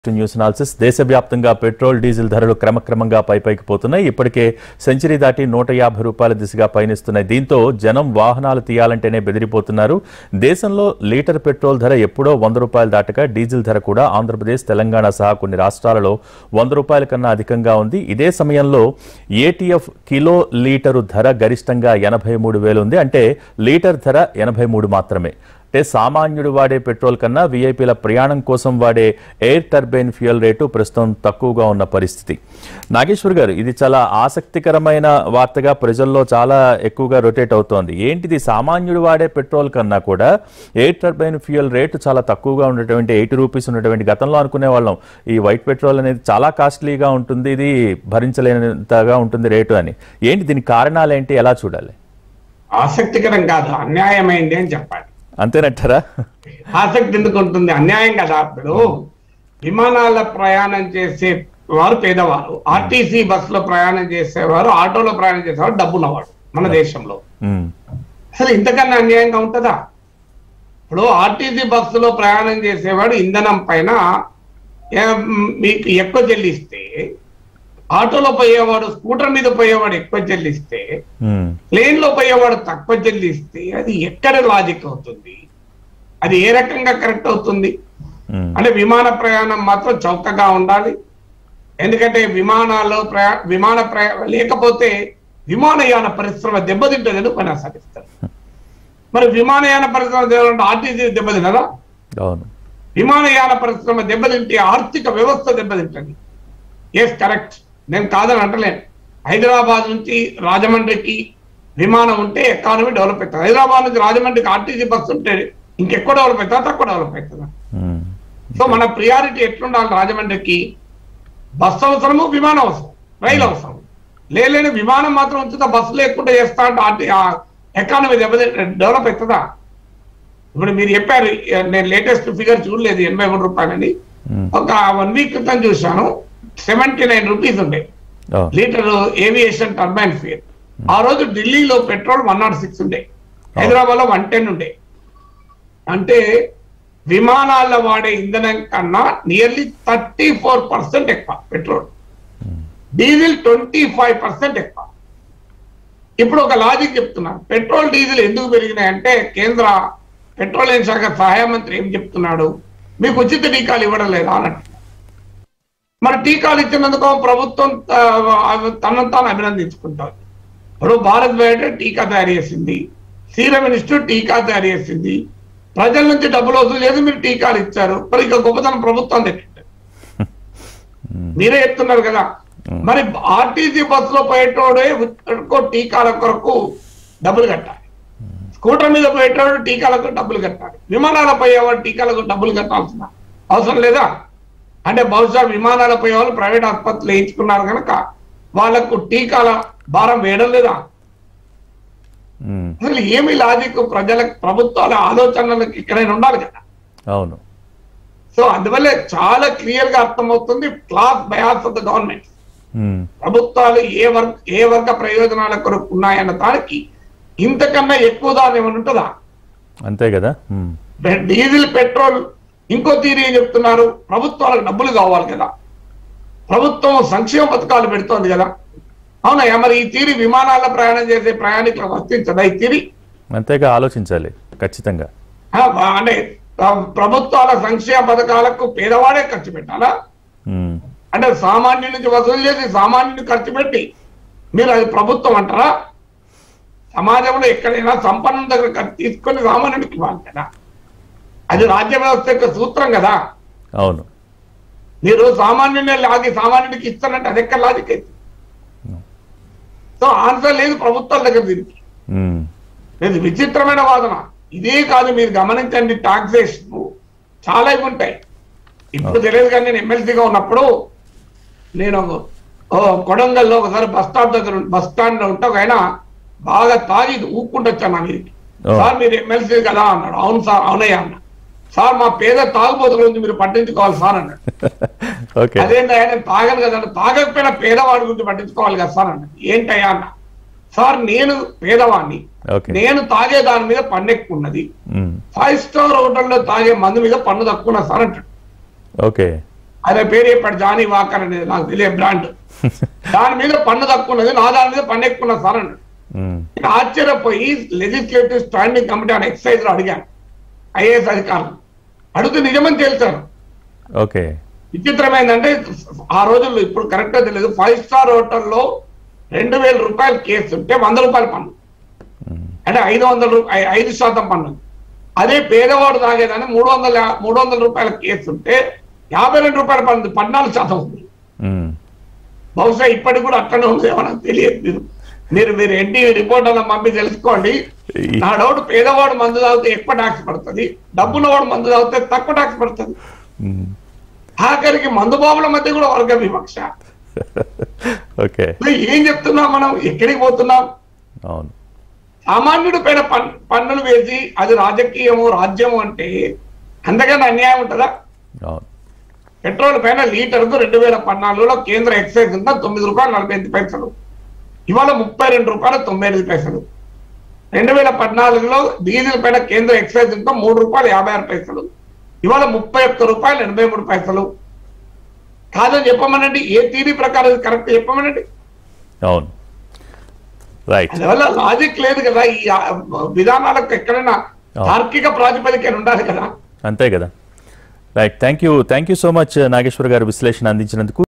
News analysis దేశవ్యాప్తంగా petrol diesel ధరలు క్రమక్రమంగా పైకి పోతున్నాయి. ఇప్పటికే సెంచరీ దాటి 150 రూపాయల దిశగా పయనిస్తున్నాయి. దీంతో జనం వాహనాలు తీయాలంటేనే బెదిరిపోతున్నారు. దేశంలో లీటర్ పెట్రోల్ ధర ఎప్పుడో 100 రూపాయలు దాటగా డీజిల్ ధర కూడా ఆంధ్రప్రదేశ్, తెలంగాణ సహా కొన్ని రాష్ట్రాలలో 100 రూపాయల కన్నా అధికంగా ఉంది. ఇదే సమయంలో ఏటీఎఫ్ కిలో లీటరు ధర గరిష్టంగా 83,000 ఉంది. అంటే లీటర్ ధర 83 మాత్రమే. అంటే సామాన్యుడు వాడే పెట్రోల్ కన్నా వీఐపీల ప్రయాణం కోసం వాడే ఎయిర్ టర్బైన్ ఫ్యూయల్ రేటు ప్రస్తుతం తక్కువగా ఉన్న పరిస్థితి. నాగేశ్వర్ గారు, ఇది చాలా ఆసక్తికరమైన వార్తగా ప్రజల్లో చాలా ఎక్కువగా రొటేట్ అవుతోంది. ఏంటిది, సామాన్యుడు వాడే పెట్రోల్ కన్నా కూడా ఎయిర్ టర్బైన్ ఫ్యూయల్ రేటు చాలా తక్కువగా ఉన్నటువంటి 80 రూపీస్ ఉన్నటువంటి, గతంలో అనుకునే వాళ్ళం ఈ వైట్ పెట్రోల్ అనేది చాలా కాస్ట్లీగా ఉంటుంది, ఇది భరించలేనంతగా ఉంటుంది రేటు అని. ఏంటి దీనికి కారణాలు ఏంటి, ఎలా చూడాలి? ఆసక్తికరం కాదు, అన్యాయమైంది అని చెప్పాలి. అంతేనంటారా? ఆసక్తి ఎందుకు ఉంటుంది, అన్యాయం కదా. ఇప్పుడు విమానాల ప్రయాణం చేసే వారు పేదవారు, ఆర్టీసీ బస్సులో ప్రయాణం చేసేవారు, ఆటోలో ప్రయాణం చేసేవారు డబ్బున్నవాడు మన దేశంలో. అసలు ఇంతకన్నా అన్యాయంగా ఉంటుందా? ఇప్పుడు ఆర్టీసీ బస్సులో ప్రయాణం చేసేవాడు ఇంధనం పైన మీకు ఎక్కువ చెల్లిస్తే, ఆటోలో పోయేవాడు, స్కూటర్ మీద పోయేవాడు ఎక్కువ చెల్లిస్తే, ప్లేన్ లో పోయేవాడు తక్కువ చెల్లిస్తే, అది ఎక్కడ లాజిక్ అవుతుంది? అది ఏ రకంగా కరెక్ట్ అవుతుంది? అంటే విమాన ప్రయాణం మాత్రం చౌకగా ఉండాలి. ఎందుకంటే లేకపోతే విమానయాన పరిశ్రమ దెబ్బతింటుందని కొనసాగిస్తారు. మరి విమానయాన పరిశ్రమ ఆర్టీసీ దెబ్బతినదా? విమానయాన పరిశ్రమ దెబ్బతింటే ఆర్థిక వ్యవస్థ దెబ్బతింటుంది. ఎస్, కరెక్ట్, నేను కాదని అంటలేను. హైదరాబాద్ నుంచి రాజమండ్రికి విమానం ఉంటే ఎకానమీ డెవలప్ అవుతుంది. హైదరాబాద్ నుంచి రాజమండ్రికి ఆర్టీసీ బస్సు ఉంటే ఇంకెక్కువ డెవలప్ అవుతుందా, తక్కువ డెవలప్ అవుతుందా? సో మన ప్రియారిటీ ఎట్లుండాలి? రాజమండ్రికి బస్సు అవసరము, విమానం అవసరం, రైలు అవసరం. లేని విమానం మాత్రం ఉంచుతా, బస్సు లేకుండా చేస్తా అంటే ఎకానమీ డెవలప్ అవుతుందా? ఇప్పుడు మీరు చెప్పారు, నేను లేటెస్ట్ ఫిగర్ చూడలేదు 83 రూపాయలని. ఒక 1 వీక్ క్రితం చూశాను, 79 రూపీస్ ఉండే లీటర్ ఏవియేషన్ టర్బైన్ ఫ్యూయల్. ఆ రోజు ఢిల్లీలో పెట్రోల్ 106 ఉండే, హైదరాబాద్ లో 110 ఉండే. అంటే విమానాల్లో వాడే ఇంధనం కన్నా నియర్లీ 34% ఎక్కువ పెట్రోల్, డీజిల్ 25% ఎక్కువ. ఇప్పుడు ఒక లాజిక్ చెప్తున్నారు, పెట్రోల్ డీజిల్ ఎందుకు పెరిగినాయంటే కేంద్ర పెట్రోలియం శాఖ సహాయ మంత్రి ఏం చెప్తున్నాడు, మీకు ఉచిత టీకాలు ఇవ్వడం లేదా అన్నట్టు. మరి టీకాలు ఇచ్చినందుకు ప్రభుత్వం తనను తాను అభినందించుకుంటుంది. ఇప్పుడు భారత్ బయోటెక్ టీకా తయారు చేసింది, సీరం ఇన్స్టిట్యూట్ టీకా తయారు చేసింది, ప్రజల నుంచి డబ్బులు వసూలు చేసి మీరు టీకాలు ఇచ్చారు. మరి ఇక గొప్పతనం ప్రభుత్వం తెచ్చింది, మీరే చెప్తున్నారు కదా. మరి ఆర్టీసీ బస్సులో పోయేటోడే టీకాల కొరకు డబ్బులు కట్టాలి, స్కూటర్ మీద పోయేటోడు టీకాలకు డబ్బులు కట్టాలి, విమానాల పోయేవాడు టీకాలకు డబ్బులు కట్టాల్సిన అవసరం లేదా? అంటే బహుశా విమానాల పోయేవాళ్ళు ప్రైవేట్ ఆసుపత్రులు వేయించుకున్నారు కనుక వాళ్లకు టీకాల భారం వేయడం లేదా? అసలు ఏమి లాజిక్? ప్రజలకు, ప్రభుత్వాల ఆలోచనలకు ఎక్కడైనా ఉండాలి కదా. అవును. సో అందువల్లే చాలా క్లియర్ గా అర్థమవుతుంది class bias of the government. ప్రభుత్వాలు ఏ వర్గ ప్రయోజనాల కొరకు ఉన్నాయన్న దానికి ఇంతకన్నా ఎక్కువ దాని ఏమైనా ఉంటుందా? అంతే కదా. డీజిల్, పెట్రోల్ ఇంకో తీరు ఏం చెప్తున్నారు, ప్రభుత్వాలకు డబ్బులు కావాలి కదా, ప్రభుత్వం సంక్షేమ పథకాలు పెడుతోంది కదా. అవునయ్యా, మరి ఈ తీరి విమానాల్లో ప్రయాణం చేసే ప్రయాణికులకు వర్తించదా ఈ తీరి? అంతేగా ఆలోచించాలి ఖచ్చితంగా. అంటే ప్రభుత్వాల సంక్షేమ పథకాలకు పేదవాడే ఖర్చు పెట్టాలా? అంటే సామాన్యుడి నుంచి వసూలు చేసి సామాన్యుడిని ఖర్చు పెట్టి మీరు అది ప్రభుత్వం అంటారా? సమాజంలో ఎక్కడైనా సంపన్నుల దగ్గర తీసుకొని సామాన్యుడికి ఇవ్వాలి కదా, అది రాజ్య వ్యవస్థ యొక్క సూత్రం కదా. అవును. మీరు సామాన్యుడిని లాగి సామాన్యుడికి ఇస్తానంటే అది ఎక్కడ లాజిక్ అయితే? సో ఆన్సర్ లేదు ప్రభుత్వాల దగ్గర దీనికి. లేదు, విచిత్రమైన వాదన. ఇదే కాదు, మీరు గమనించండి, టాక్సేషన్ చాలా ఇవి ఉంటాయి. ఇప్పుడు తెలియదు కానీ నేను ఎమ్మెల్సీగా ఉన్నప్పుడు నేను కొడంగల్లో ఒకసారి బస్ స్టాండ్ లో ఉంటే ఒక ఆయన బాగా తాగి ఊక్కుంటూ వచ్చాను నా మీదకి. సార్ మీరు ఎమ్మెల్సీ కదా అన్నాడు. అవును సార్. అవునయ్యా అన్న. సార్ మా పేద తాగుబోతుల గురించి మీరు పట్టించుకోవాలి సార్ అన్నాడు. అదేంటయ్యా, నేను తాగను కదా. తాగకపోయినా పేదవాడి గురించి పట్టించుకోవాలి కదా సార్ అన్నాడు. ఏంటయ్యా అన్న. సార్ నేను పేదవాడిని, నేను తాగే దాని మీద పన్ను ఎక్కువ ఉన్నది, 5 స్టార్ హోటల్లో తాగే మందు మీద పన్ను తక్కువ సార్ అంటాడు. అదే పేరు చెప్పాడు జానీ వాకర్ అనేది, నాకు తెలియదు బ్రాండ్. దాని మీద పన్ను తక్కువ ఉన్నది, నా దాని మీద పన్ను ఎక్కువ ఉన్నది సార్ అన్నాడు. నేను ఆశ్చర్యపోయి legislative standing committee on excise లో అడిగాను ఐఏఎస్ అధికారులు, అడిగితే నిజమని తేల్చారు. ఓకే, విచిత్రమైందంటే ఆ రోజుల్లో, ఇప్పుడు కరెక్ట్ గా తెలియదు, 5 స్టార్ హోటల్లో 2000 రూపాయల కేసు ఉంటే 100 రూపాయల పన్ను, అంటే 5% పన్ను. అదే పేదవాడు తాగేదాన్ని 300 రూపాయల కేసు ఉంటే 52 రూపాయల పన్ను, 14% ఉంది. బహుశా ఇప్పటికి కూడా అట్లనే ఉంది, మనకు తెలియదు. మీరు ఎన్టీవీ రిపోర్ట్ అన్న పంపి తెలుసుకోండి. నా డౌట్, పేదవాడు మందు తాగితే ఎక్కువ ట్యాక్స్ పడుతుంది, డబ్బున్నవాడు మందు తాగితే తక్కువ ట్యాక్స్ పడుతుంది. ఆఖరికి మందు బాబుల మధ్య కూడా వర్గ వివక్ష. ఏం చెప్తున్నాం మనం, ఎక్కడికి పోతున్నాం? సామాన్యుడి పైన పన్నులు వేసి అది రాజకీయము రాజ్యము అంటే అంతకన్నా అన్యాయం ఉంటుందా? పెట్రోల్ పైన లీటర్కు 2014లో కేంద్ర ఎక్సైజ్ ఉందా 9 రూపాయలు 48 పైసలు, ఇవాళ 32 రూపాయలు 98 పైసలు. 2014లో డీజిల్ పైన కేంద్ర ఎక్సైజ్ ఉందా 3 రూపాయలు 56 పైసలు, ఇవాళ 31 రూపాయలు 83 పైసలు. కాదని చెప్పమనండి, ఏ థియరీ ప్రకారం కరెక్ట్ చెప్పమనండి. అవును, రైట్. అందువల్ల లాజిక్ లేదు కదా, ఈ విధానాలకు ఎక్కడైనా తార్కిక ప్రాతిపదికన ఉండాలి కదా. అంతే కదా. Right, thank you so much Nageshwar గారు విశ్లేషణ అందించినందుకు.